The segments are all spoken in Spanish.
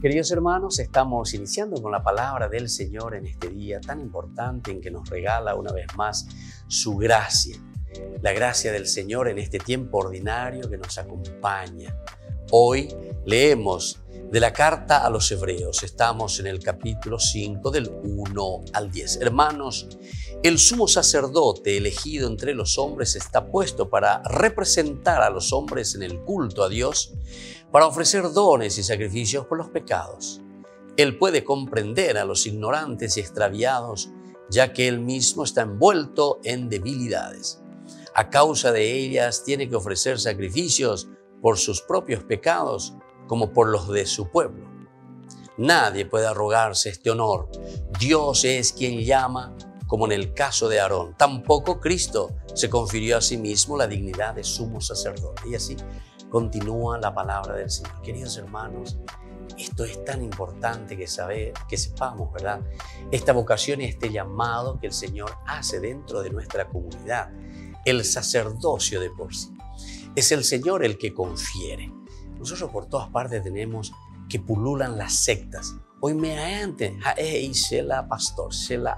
Queridos hermanos, estamos iniciando con la palabra del Señor en este día tan importante en que nos regala una vez más su gracia. La gracia del Señor en este tiempo ordinario que nos acompaña. Hoy leemos de la carta a los Hebreos. Estamos en el capítulo 5 del 1 al 10. Hermanos, el sumo sacerdote elegido entre los hombres está puesto para representar a los hombres en el culto a Dios, para ofrecer dones y sacrificios por los pecados. Él puede comprender a los ignorantes y extraviados, ya que él mismo está envuelto en debilidades. A causa de ellas tiene que ofrecer sacrificios por sus propios pecados como por los de su pueblo. Nadie puede arrogarse este honor. Dios es quien llama, como en el caso de Aarón. Tampoco Cristo se confirió a sí mismo la dignidad de sumo sacerdote. Y así continúa la palabra del Señor. Queridos hermanos, esto es tan importante que sepamos, ¿verdad? Esta vocación y este llamado que el Señor hace dentro de nuestra comunidad, el sacerdocio de por sí. Es el Señor el que confiere. Nosotros por todas partes tenemos que pululan las sectas. Hoy me antes, pastor,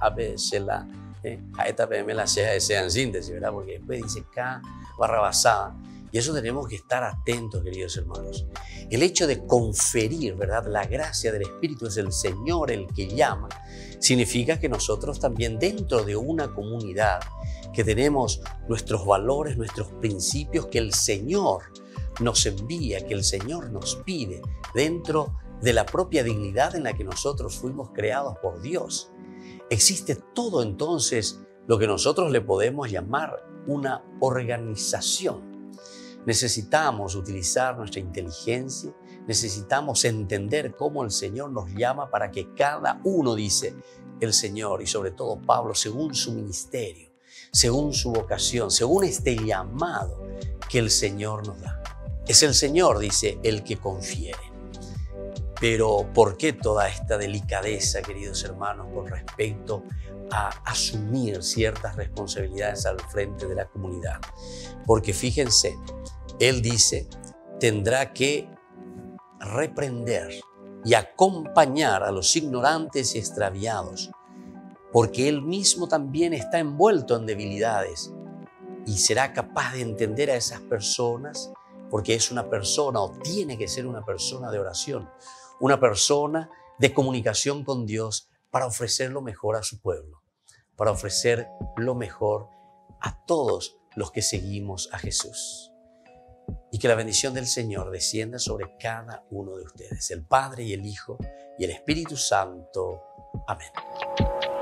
en síntesis, ¿verdad? Porque después dice K barra basada. Y eso tenemos que estar atentos, queridos hermanos. El hecho de conferir, ¿verdad?, la gracia del Espíritu, es el Señor el que llama. Significa que nosotros también dentro de una comunidad que tenemos nuestros valores, nuestros principios que el Señor nos envía, que el Señor nos pide dentro de la propia dignidad en la que nosotros fuimos creados por Dios. Existe todo entonces lo que nosotros le podemos llamar una organización. Necesitamos utilizar nuestra inteligencia, necesitamos entender cómo el Señor nos llama para que cada uno, dice el Señor, y sobre todo Pablo, según su ministerio, según su vocación, según este llamado que el Señor nos da. Es el Señor, dice, el que confiere. Pero ¿por qué toda esta delicadeza, queridos hermanos, con respecto a asumir ciertas responsabilidades al frente de la comunidad? Porque fíjense, Él dice, tendrá que reprender y acompañar a los ignorantes y extraviados, porque Él mismo también está envuelto en debilidades y será capaz de entender a esas personas, porque es una persona o tiene que ser una persona de oración, una persona de comunicación con Dios para ofrecer lo mejor a su pueblo, para ofrecer lo mejor a todos los que seguimos a Jesús. Y que la bendición del Señor descienda sobre cada uno de ustedes, el Padre y el Hijo y el Espíritu Santo. Amén.